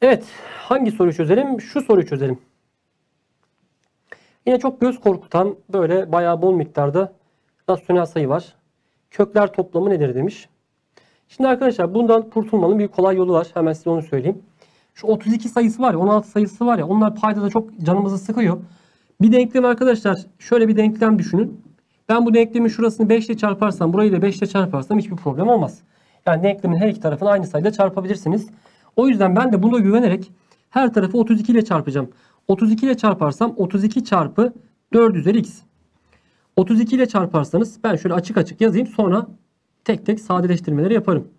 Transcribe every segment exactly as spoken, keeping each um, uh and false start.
Evet. Hangi soruyu çözelim? Şu soruyu çözelim. Yine çok göz korkutan böyle bayağı bol miktarda rasyonel sayı var. Kökler toplamı nedir demiş. Şimdi arkadaşlar bundan kurtulmanın bir kolay yolu var. Hemen size onu söyleyeyim. Şu otuz iki sayısı var ya, on altı sayısı var ya, onlar paydada çok canımızı sıkıyor. Bir denklem arkadaşlar, şöyle bir denklem düşünün. Ben bu denklemin şurasını beş ile çarparsam, burayı da beş ile çarparsam hiçbir problem olmaz. Yani denklemin her iki tarafını aynı sayıyla çarpabilirsiniz. O yüzden ben de buna güvenerek her tarafı otuz iki ile çarpacağım. otuz iki ile çarparsam otuz iki çarpı dört üzeri x. otuz iki ile çarparsanız ben şöyle açık açık yazayım, sonra tek tek sadeleştirmeleri yaparım.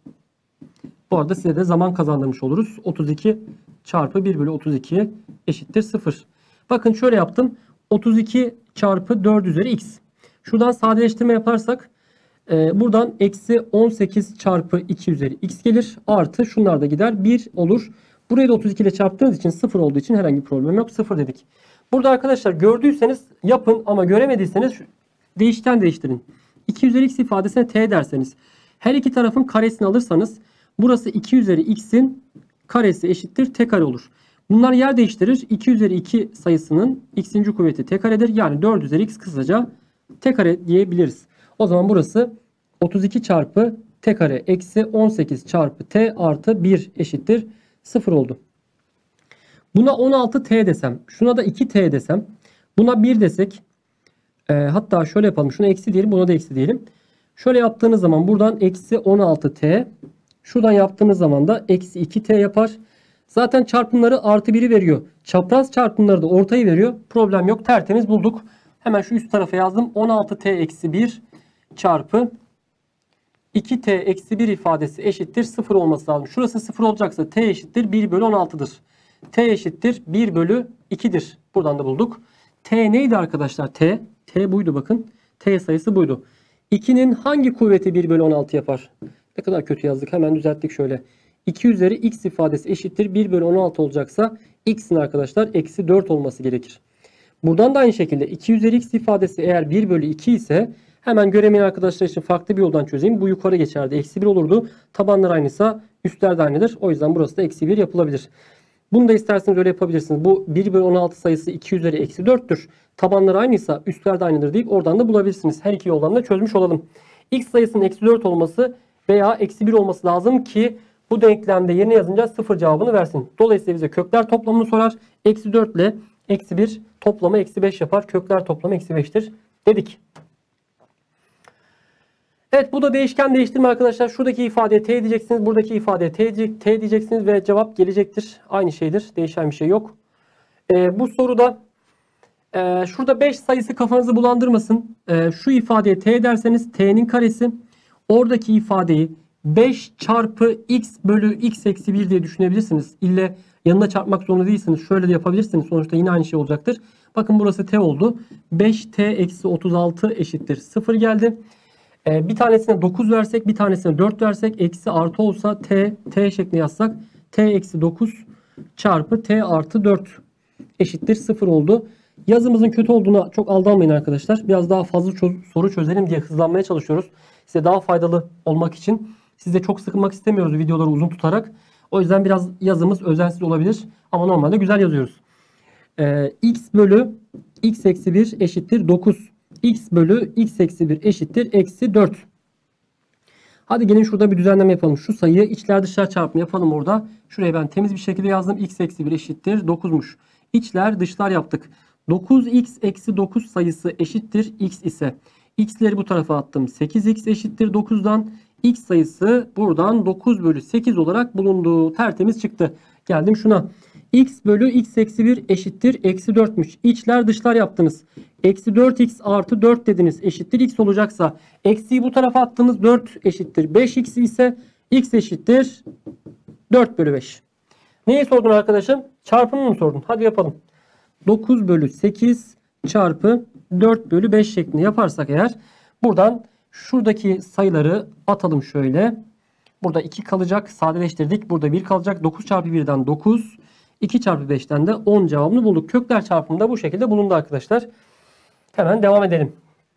Bu arada size de zaman kazandırmış oluruz. otuz iki çarpı bir bölü otuz iki eşittir sıfır. Bakın şöyle yaptım. otuz iki çarpı dört üzeri x. Şuradan sadeleştirme yaparsak e, buradan eksi on sekiz çarpı iki üzeri x gelir. Artı şunlar da gider. bir olur. Burayı da otuz iki ile çarptığınız için sıfır olduğu için herhangi bir problem yok. sıfır dedik. Burada arkadaşlar gördüyseniz yapın, ama göremediyseniz değişken değiştirin. iki üzeri x ifadesine t derseniz, her iki tarafın karesini alırsanız burası iki üzeri x'in karesi eşittir t kare olur. Bunlar yer değiştirir. iki üzeri iki sayısının x'inci kuvveti t karedir. Yani dört üzeri x kısaca t kare diyebiliriz. O zaman burası otuz iki çarpı t kare eksi on sekiz çarpı t artı bir eşittir sıfır oldu. Buna on altı t desem, şuna da iki t desem, buna bir desek, e, hatta şöyle yapalım, şuna eksi diyelim, buna da eksi diyelim. Şöyle yaptığınız zaman buradan eksi on altı t, şuradan yaptığınız zaman da eksi iki t yapar. Zaten çarpımları artı biri veriyor. Çapraz çarpımları da ortayı veriyor. Problem yok. Tertemiz bulduk. Hemen şu üst tarafa yazdım. on altı t eksi bir çarpı iki t eksi bir ifadesi eşittir sıfır olması lazım. Şurası sıfır olacaksa t eşittir bir bölü on altı'dır. T eşittir bir bölü iki'dir. Buradan da bulduk. T neydi arkadaşlar? T. T buydu bakın. T sayısı buydu. iki'nin hangi kuvveti bir bölü on altı yapar? Ne kadar kötü yazdık. Hemen düzelttik şöyle. iki üzeri x ifadesi eşittir bir bölü on altı olacaksa x'in arkadaşlar eksi dört olması gerekir. Buradan da aynı şekilde iki üzeri x ifadesi eğer bir bölü iki ise hemen göremeyen arkadaşlar için farklı bir yoldan çözeyim. Bu yukarı geçerdi. Eksi bir olurdu. Tabanlar aynıysa üstler de aynıdır. O yüzden burası da eksi bir yapılabilir. Bunu da isterseniz öyle yapabilirsiniz. Bu bir bölü on altı sayısı iki üzeri eksi dört'tür. Tabanlar aynıysa üstler de aynıdır deyip oradan da bulabilirsiniz. Her iki yoldan da çözmüş olalım. X sayısının eksi dört olması veya eksi bir olması lazım ki bu denklemde yerine yazınca sıfır cevabını versin. Dolayısıyla bize kökler toplamını sorar. Eksi dört ile eksi bir toplamı eksi beş yapar. Kökler toplamı eksi beş'tir dedik. Evet, bu da değişken değiştirme arkadaşlar. Şuradaki ifadeye t diyeceksiniz. Buradaki ifadeye t, t diyeceksiniz ve cevap gelecektir. Aynı şeydir. Değişen bir şey yok. Ee, bu soruda e, şurada beş sayısı kafanızı bulandırmasın. E, şu ifadeye t derseniz t'nin karesi. Oradaki ifadeyi beş çarpı x bölü x eksi bir diye düşünebilirsiniz. İlle yanına çarpmak zorunda değilsiniz. Şöyle de yapabilirsiniz. Sonuçta yine aynı şey olacaktır. Bakın burası t oldu. beş t eksi otuz altı eşittir sıfır geldi. Ee, bir tanesine dokuz versek, bir tanesine dört versek, eksi artı olsa t, t şeklinde yazsak t eksi dokuz çarpı t artı dört eşittir sıfır oldu. Yazımızın kötü olduğuna çok aldanmayın arkadaşlar. Biraz daha fazla çöz soru çözelim diye hızlanmaya çalışıyoruz. Size daha faydalı olmak için. Siz de çok sıkılmak istemiyoruz videoları uzun tutarak. O yüzden biraz yazımız özensiz olabilir. Ama normalde güzel yazıyoruz. Ee, x bölü x eksi bir eşittir dokuz. X bölü x eksi bir eşittir eksi dört. Hadi gelin şurada bir düzenleme yapalım. Şu sayıyı içler dışlar çarpımı yapalım orada. Şuraya ben temiz bir şekilde yazdım. X eksi bir eşittir dokuz'muş. İçler dışlar yaptık. dokuz x eksi dokuz sayısı eşittir x ise x'leri bu tarafa attım. sekiz x eşittir dokuz'dan x sayısı buradan dokuz bölü sekiz olarak bulundu. Tertemiz çıktı. Geldim şuna. X bölü x eksi bir eşittir eksi dört'müş. İçler dışlar yaptınız. Eksi dört x artı dört dediniz. Eşittir x olacaksa eksiyi bu tarafa attığımız dört eşittir beş x ise x eşittir dört bölü beş. Neyi sordun arkadaşım? Çarpımı mı sordun? Hadi yapalım. dokuz bölü sekiz çarpı dört bölü beş şeklinde yaparsak eğer buradan şuradaki sayıları atalım şöyle. Burada iki kalacak. Sadeleştirdik. Burada bir kalacak. dokuz çarpı bir'den dokuz. iki çarpı beş'ten de on cevabını bulduk. Kökler çarpımı da bu şekilde bulundu arkadaşlar. Hemen devam edelim.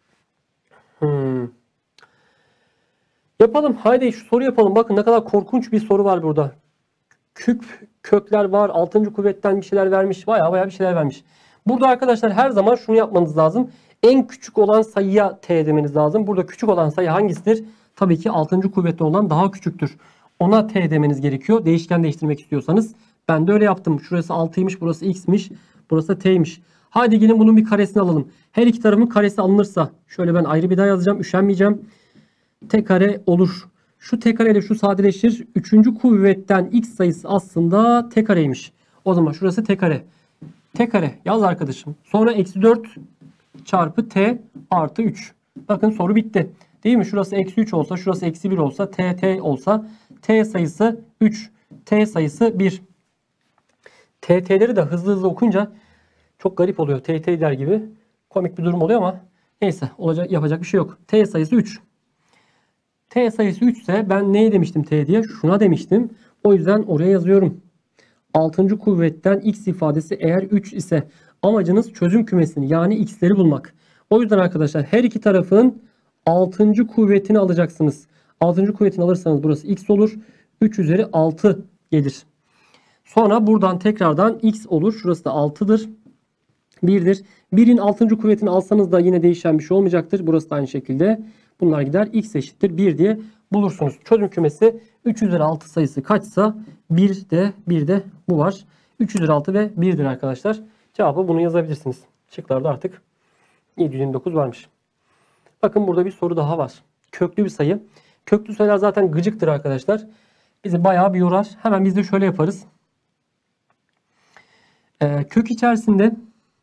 Hmm. Yapalım. Haydi şu soru yapalım. Bakın ne kadar korkunç bir soru var burada. küp kökler var. altıncı kuvvetten bir şeyler vermiş. Baya baya bir şeyler vermiş. Burada arkadaşlar her zaman şunu yapmanız lazım. En küçük olan sayıya t demeniz lazım. Burada küçük olan sayı hangisidir? Tabii ki altıncı kuvvette olan daha küçüktür. Ona t demeniz gerekiyor. Değişken değiştirmek istiyorsanız. Ben de öyle yaptım. Şurası altıymış, burası x'miş, burası t'ymiş. Hadi gelin bunun bir karesini alalım. Her iki tarafın karesi alınırsa, şöyle ben ayrı bir daha yazacağım. Üşenmeyeceğim. T kare olur. Şu t kare ile şu sadeleşir. Üçüncü kuvvetten x sayısı aslında t kareymiş. O zaman şurası t kare. T kare yaz arkadaşım. Sonra eksi dört çarpı t artı üç. Bakın soru bitti. Değil mi? Şurası eksi üç olsa, şurası eksi bir olsa, t, t olsa, t sayısı üç, t sayısı bir. T, t'leri de hızlı hızlı okunca çok garip oluyor. T, t der gibi. Komik bir durum oluyor ama neyse, olacak, yapacak bir şey yok. T sayısı üç. T sayısı üç ise ben neye demiştim t diye? Şuna demiştim. O yüzden oraya yazıyorum. altıncı kuvvetten x ifadesi eğer üç ise amacınız çözüm kümesini yani x'leri bulmak. O yüzden arkadaşlar her iki tarafın altıncı kuvvetini alacaksınız. altıncı kuvvetini alırsanız burası x olur. üç üzeri altı gelir. Sonra buradan tekrardan x olur. Şurası da altıdır. birdir. birin altıncı kuvvetini alsanız da yine değişen bir şey olmayacaktır. Burası da aynı şekilde. Bunlar gider. X eşittir bir diye bulursunuz. Çözüm kümesi üç üzeri altı sayısı kaçsa bir de bir de bu var. üç üzeri altı ve birdir arkadaşlar. Cevabı bunu yazabilirsiniz. Şıklarda artık yedi yüz yirmi dokuz varmış. Bakın burada bir soru daha var. Köklü bir sayı. Köklü sayılar zaten gıcıktır arkadaşlar. Bizi bayağı bir yorar. Hemen biz de şöyle yaparız. Ee, kök içerisinde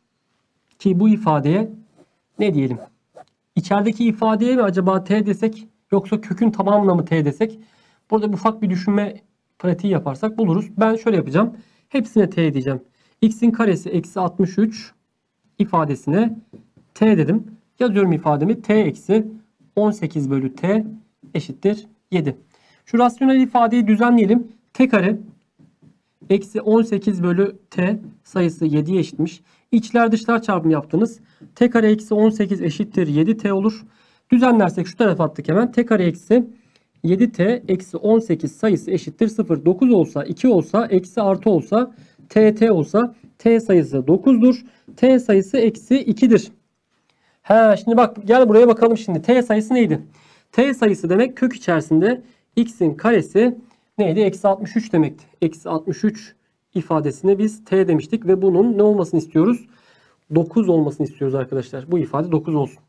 ki bu ifadeye ne diyelim? İçerideki ifadeye mi acaba t desek yoksa kökün tamamına mı t desek? Burada ufak bir düşünme pratiği yaparsak buluruz. Ben şöyle yapacağım. Hepsine t diyeceğim. X'in karesi eksi altmış üç ifadesine t dedim. Yazıyorum ifademi. T eksi on sekiz bölü t eşittir yedi. Şu rasyonel ifadeyi düzenleyelim. T kare eksi on sekiz bölü t sayısı yediye eşitmiş. İçler dışlar çarpımı yaptınız. T kare eksi on sekiz eşittir yedi t olur. Düzenlersek şu tarafa attık hemen. T kare eksi yedi t eksi on sekiz sayısı eşittir sıfır. dokuz olsa, iki olsa, eksi artı olsa, t t olsa t sayısı dokuzdur. T sayısı eksi ikidir. He, şimdi bak gel buraya bakalım şimdi. T sayısı neydi? T sayısı demek kök içerisinde x'in karesi neydi? Eksi altmış üç demekti. Eksi altmış üç ifadesine biz t demiştik ve bunun ne olmasını istiyoruz? dokuz olmasını istiyoruz arkadaşlar. Bu ifade dokuz olsun.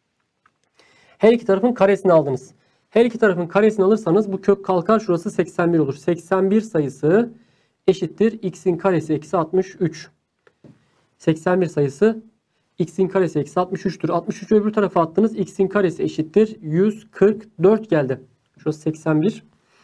Her iki tarafın karesini aldınız. Her iki tarafın karesini alırsanız bu kök kalkar. Şurası seksen bir olur. seksen bir sayısı eşittir x'in karesi eksi altmış üç. seksen bir sayısı x'in karesi eksi altmış üç'tür. altmış üç'ü öbür tarafa attınız. X'in karesi eşittir yüz kırk dört geldi. Şurası seksen bir.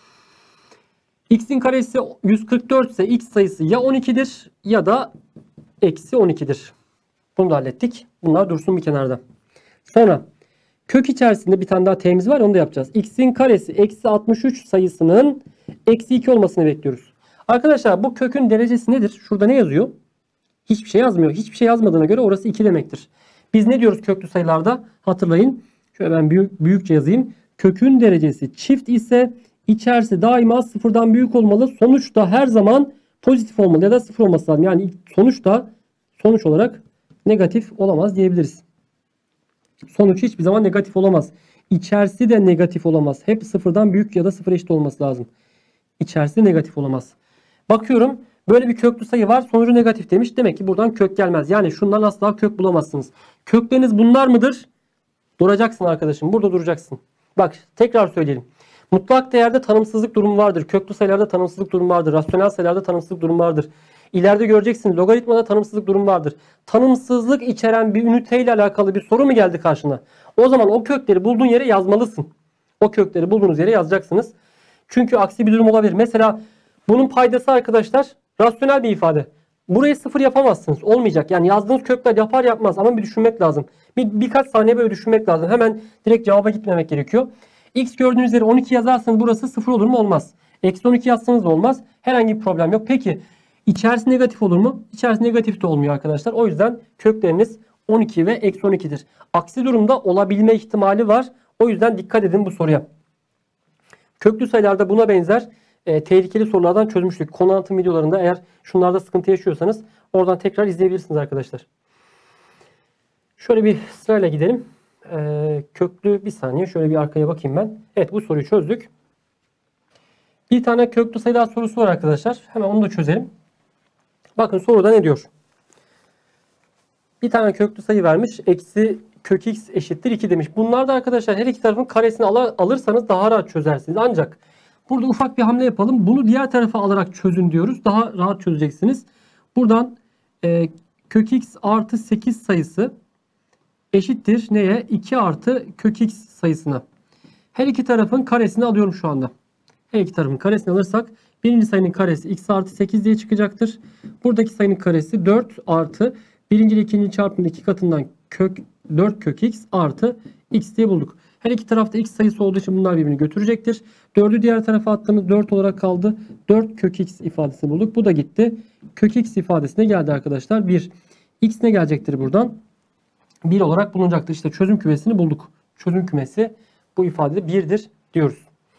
X'in karesi yüz kırk dört ise x sayısı ya on iki'dir ya da eksi on iki'dir. Bunu da hallettik. Bunlar dursun bir kenarda. Sonra kök içerisinde bir tane daha t'miz var. Onu da yapacağız. X'in karesi eksi altmış üç sayısının eksi iki olmasını bekliyoruz. Arkadaşlar bu kökün derecesi nedir? Şurada ne yazıyor? Hiçbir şey yazmıyor. Hiçbir şey yazmadığına göre orası iki demektir. Biz ne diyoruz köklü sayılarda? Hatırlayın. Şöyle ben büyük, büyükçe yazayım. Kökün derecesi çift ise içerisi daima sıfırdan büyük olmalı. Sonuç da her zaman pozitif olmalı ya da sıfır olması lazım. Yani sonuç da sonuç olarak negatif olamaz diyebiliriz. Sonuç hiçbir zaman negatif olamaz. İçerisi de negatif olamaz. Hep sıfırdan büyük ya da sıfır eşit olması lazım. İçerisi negatif olamaz. Bakıyorum böyle bir köklü sayı var. Sonucu negatif demiş. Demek ki buradan kök gelmez. Yani şundan asla kök bulamazsınız. Kökleriniz bunlar mıdır? Duracaksın arkadaşım. Burada duracaksın. Bak tekrar söyleyelim. Mutlak değerde tanımsızlık durumu vardır. Köklü sayılarda tanımsızlık durumu vardır. Rasyonel sayılarda tanımsızlık durumu vardır. İleride göreceksin logaritmada tanımsızlık durumu vardır. Tanımsızlık içeren bir üniteyle alakalı bir soru mu geldi karşına? O zaman o kökleri bulduğun yere yazmalısın. O kökleri bulduğunuz yere yazacaksınız. Çünkü aksi bir durum olabilir. Mesela bunun paydası arkadaşlar rasyonel bir ifade. Burayı sıfır yapamazsınız. Olmayacak. Yani yazdığınız kökler yapar yapmaz ama bir düşünmek lazım. Bir, birkaç saniye böyle düşünmek lazım. Hemen direkt cevaba gitmemek gerekiyor. X gördüğünüz yere on iki yazarsanız burası sıfır olur mu? Olmaz. Eksi on iki yazsanız da olmaz. Herhangi bir problem yok. Peki içerisi negatif olur mu? İçerisi negatif de olmuyor arkadaşlar. O yüzden kökleriniz on iki ve eksi on iki'dir. Aksi durumda olabilme ihtimali var. O yüzden dikkat edin bu soruya. Köklü sayılarda buna benzer e, tehlikeli sorulardan çözmüştük. Konu anlatım videolarında eğer şunlarda sıkıntı yaşıyorsanız oradan tekrar izleyebilirsiniz arkadaşlar. Şöyle bir sırayla gidelim. E, köklü bir saniye şöyle bir arkaya bakayım ben. Evet, bu soruyu çözdük. Bir tane köklü sayılar sorusu var arkadaşlar. Hemen onu da çözelim. Bakın soruda ne diyor? Bir tane köklü sayı vermiş. Eksi kök x eşittir iki demiş. Bunlar da arkadaşlar her iki tarafın karesini al alırsanız daha rahat çözersiniz. Ancak burada ufak bir hamle yapalım. Bunu diğer tarafa alarak çözün diyoruz. Daha rahat çözeceksiniz. Buradan e, kök x artı sekiz sayısı eşittir neye? iki artı kök x sayısına. Her iki tarafın karesini alıyorum şu anda. Her iki tarafın karesini alırsak birinci sayının karesi x artı sekiz diye çıkacaktır. Buradaki sayının karesi dört artı birinci ile ikinci çarpımın iki katından kök dört kök x artı x diye bulduk. Her iki tarafta x sayısı olduğu için bunlar birbirini götürecektir. dördü diğer tarafa attığımız dört olarak kaldı. dört kök x ifadesini bulduk. Bu da gitti. Kök x ifadesine geldi arkadaşlar. bir. X ne gelecektir buradan? bir olarak bulunacaktır. İşte çözüm kümesini bulduk. Çözüm kümesi bu ifadede birdir diyoruz.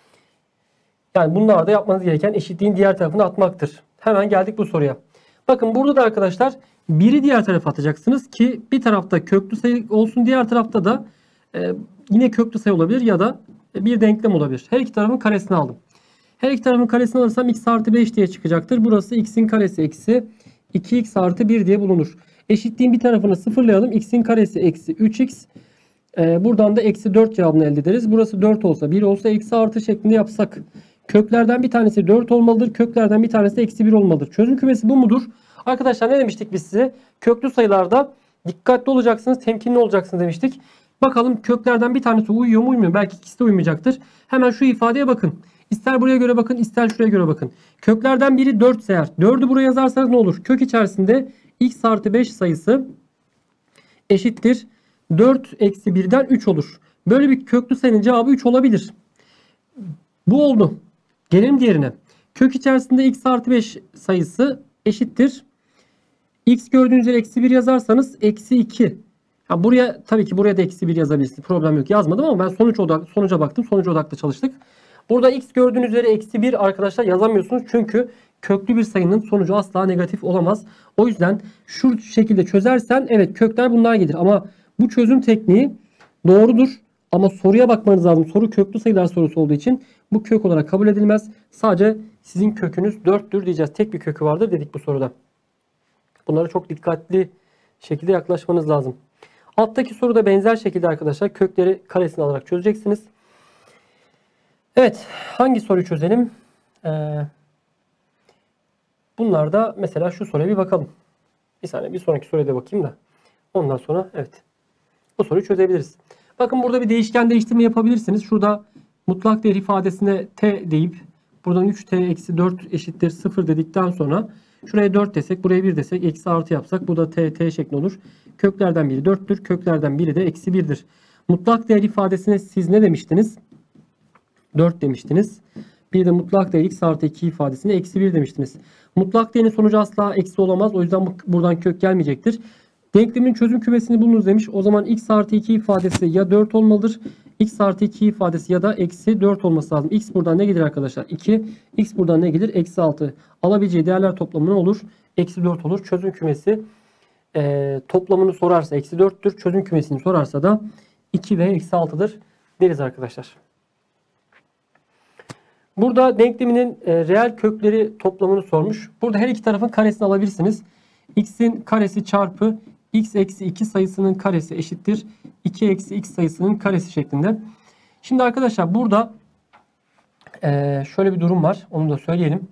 Yani bunlar da yapmanız gereken eşitliğin diğer tarafına atmaktır. Hemen geldik bu soruya. Bakın burada da arkadaşlar biri diğer tarafa atacaksınız ki bir tarafta köklü sayı olsun, diğer tarafta da e, yine köklü sayı olabilir ya da bir denklem olabilir. Her iki tarafın karesini aldım. Her iki tarafın karesini alırsam x artı beş diye çıkacaktır. Burası x'in karesi eksi iki x artı bir diye bulunur. Eşitliğin bir tarafını sıfırlayalım. X'in karesi eksi üç x. Ee, buradan da eksi dört cevabını elde ederiz. Burası dört olsa, bir olsa eksi artı şeklinde yapsak. Köklerden bir tanesi dört olmalıdır. Köklerden bir tanesi de eksi bir olmalıdır. Çözüm kümesi bu mudur? Arkadaşlar ne demiştik biz size? Köklü sayılarda dikkatli olacaksınız, temkinli olacaksınız demiştik. Bakalım köklerden bir tanesi uyuyor mu uymuyor? Belki ikisi de uymayacaktır. Hemen şu ifadeye bakın. İster buraya göre bakın, ister şuraya göre bakın. Köklerden biri dört ise eğer dördü buraya yazarsanız ne olur? Kök içerisinde x artı beş sayısı eşittir dört eksi birden üç olur. Böyle bir köklü sayının cevabı üç olabilir. Bu oldu. Gelelim diğerine. Kök içerisinde x artı beş sayısı eşittir. X gördüğünüz yere eksi bir yazarsanız eksi iki. Ha, buraya tabii ki buraya da eksi bir yazabilirsiniz. Problem yok. Yazmadım ama ben sonuç odak, sonuca baktım. Sonuç odaklı çalıştık. Burada x gördüğünüz üzere eksi bir arkadaşlar yazamıyorsunuz. Çünkü köklü bir sayının sonucu asla negatif olamaz. O yüzden şu şekilde çözersen evet kökler bunlar gelir. Ama bu çözüm tekniği doğrudur. Ama soruya bakmanız lazım. Soru köklü sayılar sorusu olduğu için bu kök olarak kabul edilmez. Sadece sizin kökünüz dörttür diyeceğiz. Tek bir kökü vardır dedik bu soruda. Bunlara çok dikkatli şekilde yaklaşmanız lazım. Alttaki soruda benzer şekilde arkadaşlar kökleri karesini alarak çözeceksiniz. Evet, hangi soruyu çözelim? Ee, bunlar da mesela şu soruya bir bakalım. Bir saniye bir sonraki soruya da bakayım da. Ondan sonra evet bu soruyu çözebiliriz. Bakın burada bir değişken değiştirme yapabilirsiniz. Şurada mutlak değer ifadesine t deyip buradan üç t eksi dört eşittir sıfır dedikten sonra şuraya dört desek, buraya bir desek, eksi artı yapsak bu da t, t şeklinde olur. Köklerden biri dörttür. Köklerden biri de eksi birdir. Mutlak değer ifadesine siz ne demiştiniz? dört demiştiniz. Bir de mutlak değer x artı iki ifadesine eksi bir demiştiniz. Mutlak değerin sonucu asla eksi olamaz. O yüzden buradan kök gelmeyecektir. Denklemin çözüm kümesini bulunuz demiş. O zaman x artı iki ifadesi ya dört olmalıdır. X artı iki ifadesi ya da eksi dört olması lazım. X buradan ne gelir arkadaşlar? iki. X buradan ne gelir? Eksi altı. Alabileceği değerler toplamı ne olur? Eksi dört olur. Çözüm kümesi e, toplamını sorarsa eksi dörttür. Çözüm kümesini sorarsa da iki ve eksi altıdır deriz arkadaşlar. Burada denkleminin e, reel kökleri toplamını sormuş. Burada her iki tarafın karesini alabilirsiniz. X'in karesi çarpı x eksi iki sayısının karesi eşittir iki eksi x sayısının karesi şeklinde. Şimdi arkadaşlar burada e, şöyle bir durum var. Onu da söyleyelim.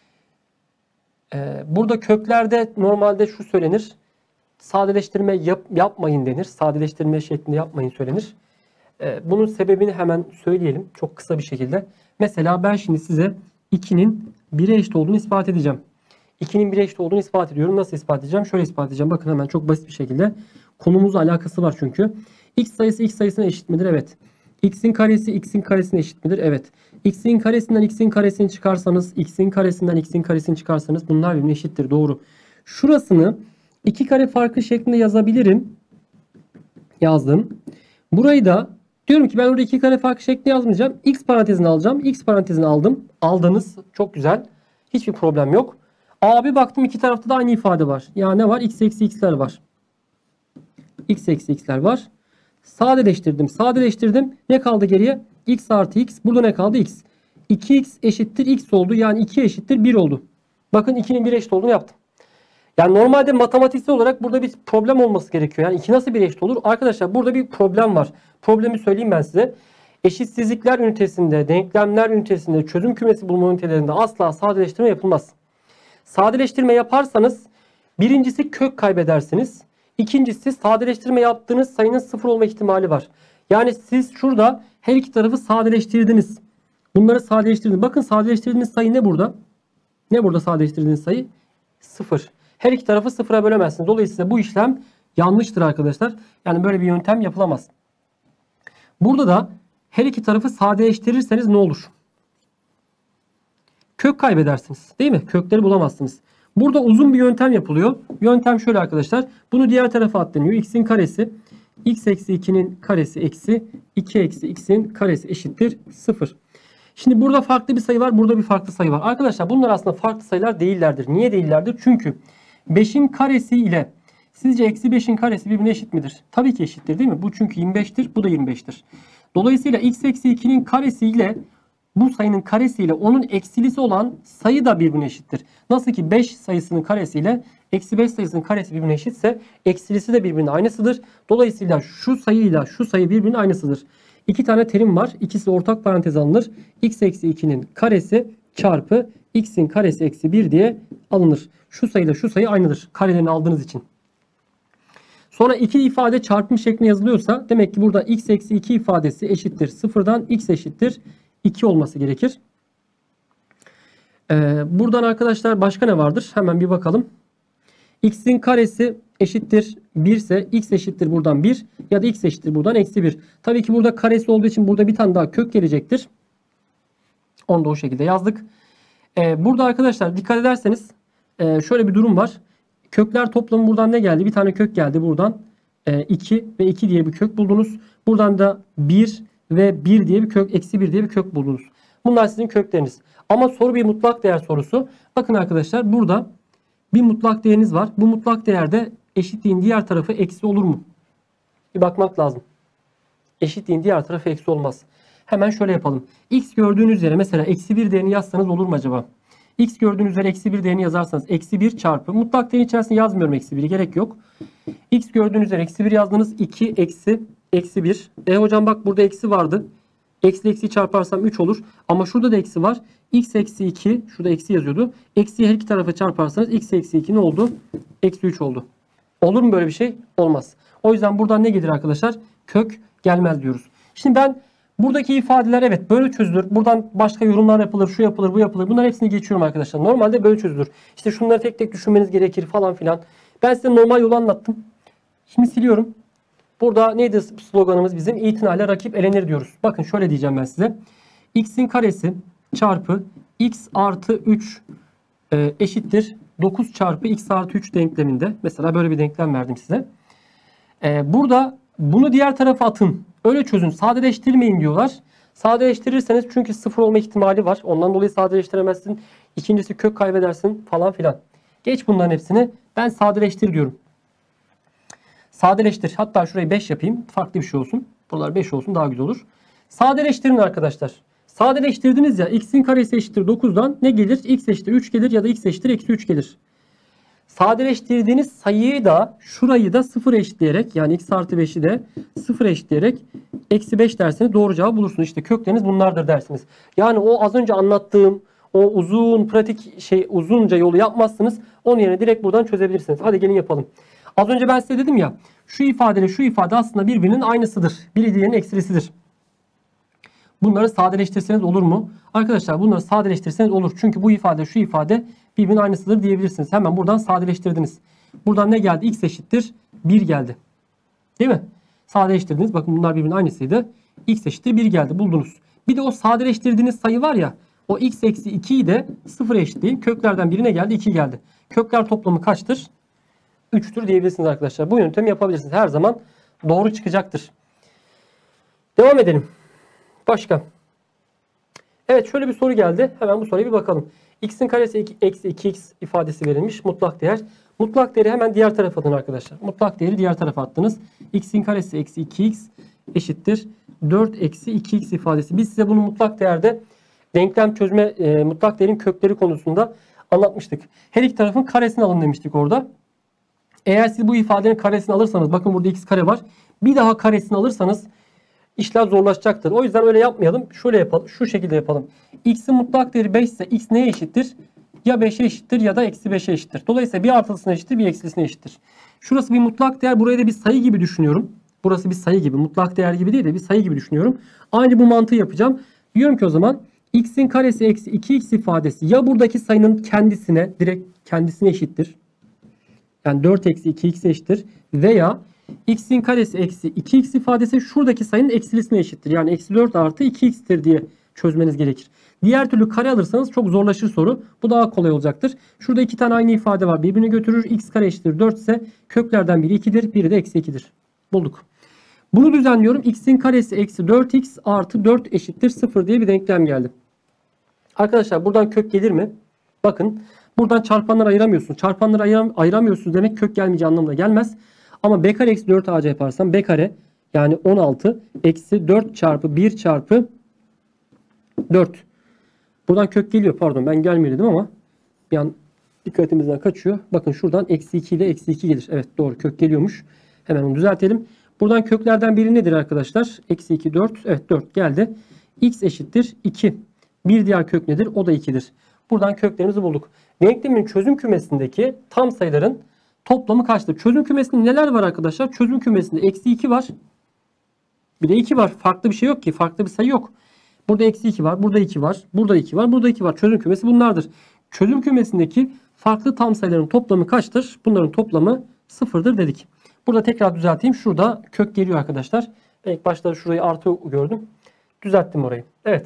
E, burada köklerde normalde şu söylenir. Sadeleştirme yap, yapmayın denir. Sadeleştirme şeklinde yapmayın söylenir. E, bunun sebebini hemen söyleyelim. Çok kısa bir şekilde. Mesela ben şimdi size ikinin bire eşit olduğunu ispat edeceğim. ikinin bire eşit olduğunu ispat ediyorum. Nasıl ispat edeceğim? Şöyle ispat edeceğim. Bakın hemen çok basit bir şekilde. Konumuzla alakası var çünkü. X sayısı x sayısına eşit midir? Evet. X'in karesi x'in karesine eşit midir? Evet. X'in karesinden x'in karesini çıkarsanız, x'in karesinden x'in karesini çıkarsanız bunlar birbirine eşittir. Doğru. Şurasını iki kare farkı şeklinde yazabilirim. Yazdım. Burayı da Diyorum ki ben orada iki kare farkı şeklinde yazmayacağım. X parantezini alacağım. X parantezini aldım. Aldınız. Çok güzel. Hiçbir problem yok. Abi baktım iki tarafta da aynı ifade var. Ya ne var? X eksi x'ler var. X eksi x'ler var. Sadeleştirdim. Sadeleştirdim. Ne kaldı geriye? X artı x. Burada ne kaldı? X. iki x eşittir x oldu. Yani iki eşittir bir oldu. Bakın ikinin bir eşit olduğunu yaptım. Yani normalde matematiksel olarak burada bir problem olması gerekiyor. Yani iki nasıl bir eşit olur? Arkadaşlar burada bir problem var. Problemi söyleyeyim ben size. Eşitsizlikler ünitesinde, denklemler ünitesinde, çözüm kümesi bulma ünitelerinde asla sadeleştirme yapılmaz. Sadeleştirme yaparsanız birincisi kök kaybedersiniz. İkincisi sadeleştirme yaptığınız sayının sıfır olma ihtimali var. Yani siz şurada her iki tarafı sadeleştirdiniz. Bunları sadeleştirdiniz. Bakın sadeleştirdiğiniz sayı ne burada? Ne burada sadeleştirdiğiniz sayı? Sıfır. Her iki tarafı sıfıra bölemezsiniz. Dolayısıyla bu işlem yanlıştır arkadaşlar. Yani böyle bir yöntem yapılamaz. Burada da her iki tarafı sadeleştirirseniz ne olur? Kök kaybedersiniz. Değil mi? Kökleri bulamazsınız. Burada uzun bir yöntem yapılıyor. Yöntem şöyle arkadaşlar. Bunu diğer tarafa atlanıyor. X'in karesi. X eksi ikinin karesi eksi iki eksi x'in karesi eşittir sıfır. Şimdi burada farklı bir sayı var. Burada bir farklı sayı var. Arkadaşlar bunlar aslında farklı sayılar değillerdir. Niye değillerdir? Çünkü beşin karesi ile sizce eksi beşin karesi birbirine eşit midir? Tabii ki eşittir değil mi? Bu çünkü yirmi beştir. Bu da yirmi beştir. Dolayısıyla x eksi ikinin karesi ile bu sayının karesi ile onun eksilisi olan sayı da birbirine eşittir. Nasıl ki beş sayısının karesi ile eksi beş sayısının karesi birbirine eşitse eksilisi de birbirine aynısıdır. Dolayısıyla şu sayıyla şu sayı birbirine aynısıdır. İki tane terim var. İkisi ortak parantez alınır. X eksi ikinin karesi çarpı x'in karesi eksi bir diye alınır. Şu sayıyla şu sayı aynıdır. Karelerini aldığınız için. Sonra iki ifade çarpım şeklinde yazılıyorsa demek ki burada x eksi iki ifadesi eşittir sıfırdan x eşittir iki olması gerekir. Ee, buradan arkadaşlar başka ne vardır? Hemen bir bakalım. X'in karesi eşittir bir ise x eşittir buradan bir ya da x eşittir buradan eksi bir. Tabii ki burada karesi olduğu için burada bir tane daha kök gelecektir. Onu da o şekilde yazdık. Ee, burada arkadaşlar dikkat ederseniz e, şöyle bir durum var. Kökler toplamı buradan ne geldi? Bir tane kök geldi buradan. E, iki ve iki diye bir kök buldunuz. Buradan da bir ve bir diye bir kök, eksi bir diye bir kök buldunuz. Bunlar sizin kökleriniz. Ama soru bir mutlak değer sorusu. Bakın arkadaşlar burada bir mutlak değeriniz var. Bu mutlak değerde eşitliğin diğer tarafı eksi olur mu? Bir bakmak lazım. Eşitliğin diğer tarafı eksi olmaz. Hemen şöyle yapalım. X gördüğünüz yere mesela eksi bir değerini yazsanız olur mu acaba? X gördüğünüz üzere eksi bir değerini yazarsanız eksi bir çarpı mutlak değerin içerisinde yazmıyorum eksi biri, gerek yok. X gördüğünüz üzere eksi bir yazdınız. iki eksi eksi bir. E hocam bak burada eksi vardı. Eksi eksi çarparsam üç olur. Ama şurada da eksi var. X eksi iki. Şurada eksi yazıyordu. Eksiyi her iki tarafa çarparsanız x eksi iki ne oldu? Eksi üç oldu. Olur mu böyle bir şey? Olmaz. O yüzden buradan ne gelir arkadaşlar? Kök gelmez diyoruz. Şimdi ben buradaki ifadeler evet böyle çözülür. Buradan başka yorumlar yapılır. Şu yapılır, bu yapılır. Bunların hepsini geçiyorum arkadaşlar. Normalde böyle çözülür. İşte şunları tek tek düşünmeniz gerekir falan filan. Ben size normal yolu anlattım. Şimdi siliyorum. Burada neydi sloganımız bizim? İtinayla rakip elenir diyoruz. Bakın şöyle diyeceğim ben size. X'in karesi çarpı x artı üç e, eşittir dokuz çarpı x artı üç denkleminde. Mesela böyle bir denklem verdim size. E, burada bunu diğer tarafa atın. Öyle çözün. Sadeleştirmeyin diyorlar. Sadeleştirirseniz çünkü sıfır olma ihtimali var. Ondan dolayı sadeleştiremezsin. İkincisi kök kaybedersin falan filan. Geç bunların hepsini. Ben sadeleştir diyorum. Sadeleştir. Hatta şurayı beş yapayım. Farklı bir şey olsun. Buralar beş olsun daha güzel olur. Sadeleştirin arkadaşlar. Sadeleştirdiniz ya. X'in karesi eşittir dokuzdan ne gelir? X eşittir üç gelir ya da x eşittir eksi üç gelir. Sadeleştirdiğiniz sayıyı da şurayı da sıfır eşitleyerek yani x artı beşi de sıfır eşitleyerek eksi beş derseniz doğru cevabı bulursunuz. İşte kökleriniz bunlardır dersiniz. Yani o az önce anlattığım o uzun pratik şey uzunca yolu yapmazsınız. Onun yerine direkt buradan çözebilirsiniz. Hadi gelin yapalım. Az önce ben size dedim ya şu ifadeyle şu ifade aslında birbirinin aynısıdır. Biri diğerinin eksilisidir. Bunları sadeleştirseniz olur mu? Arkadaşlar bunları sadeleştirseniz olur. Çünkü bu ifade şu ifade birbirinin aynısıdır diyebilirsiniz. Hemen buradan sadeleştirdiniz. Buradan ne geldi? X eşittir bir geldi. Değil mi? Sadeleştirdiniz. Bakın bunlar birbirinin aynısıydı. X eşittir bir geldi. Buldunuz. Bir de o sadeleştirdiğiniz sayı var ya. O x eksi ikiyi de sıfır eşitleyin. Köklerden birine geldi. iki geldi. Kökler toplamı kaçtır? üçtür diyebilirsiniz arkadaşlar. Bu yöntemi yapabilirsiniz. Her zaman doğru çıkacaktır. Devam edelim. Başka. Evet, şöyle bir soru geldi. Hemen bu soruya bir bakalım. X'in karesi eksi iki x ifadesi verilmiş. Mutlak değer. Mutlak değeri hemen diğer tarafa atın arkadaşlar. Mutlak değeri diğer tarafa attınız. X'in karesi eksi iki x eşittir dört eksi iki x ifadesi. Biz size bunu mutlak değerde denklem çözme, e, mutlak değerin kökleri konusunda anlatmıştık. Her iki tarafın karesini alın demiştik orada. Eğer siz bu ifadenin karesini alırsanız, bakın burada x kare var. Bir daha karesini alırsanız işler zorlaşacaktır. O yüzden öyle yapmayalım. Şöyle yapalım. Şu şekilde yapalım. X'in mutlak değeri beş ise x neye eşittir? Ya beşe eşittir ya da eksi beşe eşittir. Dolayısıyla bir artılısına eşittir, bir eksilisine eşittir. Şurası bir mutlak değer. Burayı da bir sayı gibi düşünüyorum. Burası bir sayı gibi. Mutlak değer gibi değil de bir sayı gibi düşünüyorum. Aynı bu mantığı yapacağım. Diyorum ki o zaman x'in karesi eksi iki x ifadesi ya buradaki sayının kendisine, direkt kendisine eşittir. Yani dört eksi iki x eşittir. Veya x'in karesi eksi iki x ifadesi şuradaki sayının eksilisine eşittir. Yani eksi dört artı iki x'tir diye çözmeniz gerekir. Diğer türlü kare alırsanız çok zorlaşır soru. Bu daha kolay olacaktır. Şurada iki tane aynı ifade var. Birbirini götürür. X kare eşittir dört ise köklerden biri ikidir. Biri de eksi ikidir. Bulduk. Bunu düzenliyorum. X'in karesi eksi dört x artı dört eşittir sıfır diye bir denklem geldi. Arkadaşlar buradan kök gelir mi? Bakın. Buradan çarpanları ayıramıyorsun. Çarpanları ayıram ayıramıyorsunuz demek kök gelmeyeceği anlamına gelmez. Ama b kare eksi dört a c yaparsam b kare yani on altı eksi dört çarpı bir çarpı dört. Buradan kök geliyor. Pardon, ben gelmiyor dedim ama bir an dikkatimizden kaçıyor. Bakın şuradan eksi iki ile eksi iki gelir. Evet, doğru, kök geliyormuş. Hemen onu düzeltelim. Buradan köklerden biri nedir arkadaşlar? Eksi iki, dört. Evet, dört geldi. X eşittir iki. Bir diğer kök nedir? O da ikidir. Buradan köklerimizi bulduk. Denklemin çözüm kümesindeki tam sayıların toplamı kaçtır? Çözüm kümesinde neler var arkadaşlar? Çözüm kümesinde eksi iki var. Bir de iki var. Farklı bir şey yok ki. Farklı bir sayı yok. Burada eksi iki var. Burada iki var. Burada iki var. Burada iki var. Çözüm kümesi bunlardır. Çözüm kümesindeki farklı tam sayıların toplamı kaçtır? Bunların toplamı sıfırdır dedik. Burada tekrar düzelteyim. Şurada kök geliyor arkadaşlar. İlk başta şurayı artı gördüm. Düzelttim orayı. Evet.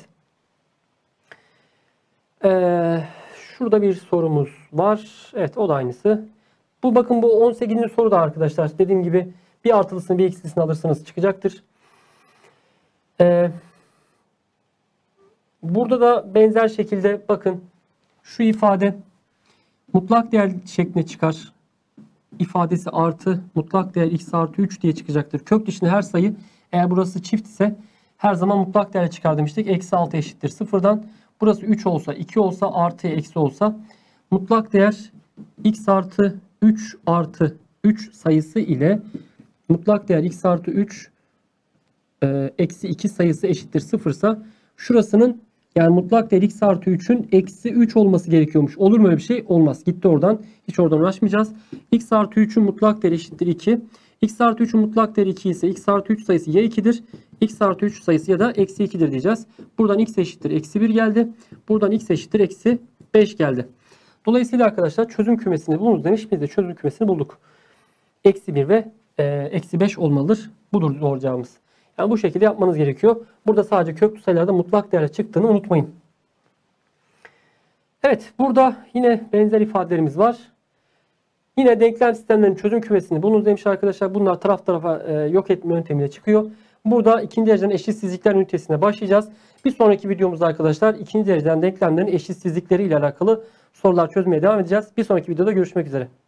Ee, şurada bir sorumuz var. Evet, o da aynısı. Bu bakın bu on sekizinci soru da arkadaşlar. Dediğim gibi bir artılısını bir eksilisini alırsanız çıkacaktır. Ee, burada da benzer şekilde bakın şu ifade mutlak değer şeklinde çıkar. İfadesi artı mutlak değer x artı üç diye çıkacaktır. Kök dışında her sayı eğer burası çift ise her zaman mutlak değer çıkar demiştik. Eksi altı eşittir sıfırdan. Burası üç olsa, iki olsa, artı eksi olsa mutlak değer x artı üç artı üç sayısı ile mutlak değer x artı üç e, eksi iki sayısı eşittir sıfırsa şurasının yani mutlak değer x artı üçün eksi üç olması gerekiyormuş. Olur mu öyle bir şey? Olmaz. Gitti oradan. Hiç oradan uğraşmayacağız. X artı üçün mutlak değer eşittir iki. X artı üçün mutlak değer iki ise x artı üç sayısı ya ikidir. X artı üç sayısı ya da eksi ikidir diyeceğiz. Buradan x eşittir eksi bir geldi. Buradan x eşittir eksi beş geldi. Dolayısıyla arkadaşlar çözüm kümesini bulunuz demiş. Biz de çözüm kümesini bulduk. Eksi bir ve e, eksi beş olmalıdır. Budur doğru cevabımız. Yani bu şekilde yapmanız gerekiyor. Burada sadece köklü sayılarda mutlak değerle çıktığını unutmayın. Evet, burada yine benzer ifadelerimiz var. Yine denklem sistemlerinin çözüm kümesini bulunuz demiş arkadaşlar. Bunlar taraf tarafa e, yok etme yöntemiyle çıkıyor. Burada ikinci dereceden eşitsizlikler ünitesine başlayacağız. Bir sonraki videomuzda arkadaşlar ikinci dereceden denklemlerin eşitsizlikleri ile alakalı sorular çözmeye devam edeceğiz. Bir sonraki videoda görüşmek üzere.